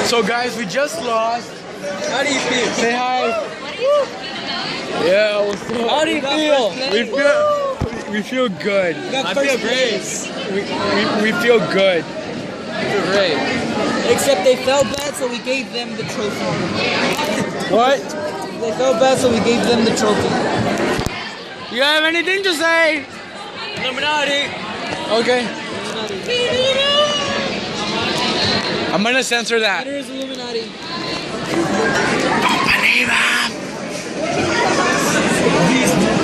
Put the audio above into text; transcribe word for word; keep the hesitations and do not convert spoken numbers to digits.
So guys, we just lost. How do you feel? Say hi. Yeah, what's up? How do you feel? We feel we feel good. I feel great. We, we, we feel good. I feel great. Except they felt bad, so we gave them the trophy. What? They felt bad, so we gave them the trophy. You have anything to say? Illuminati. Okay. I'm gonna censor that. Peter is Illuminati. Don't believe him.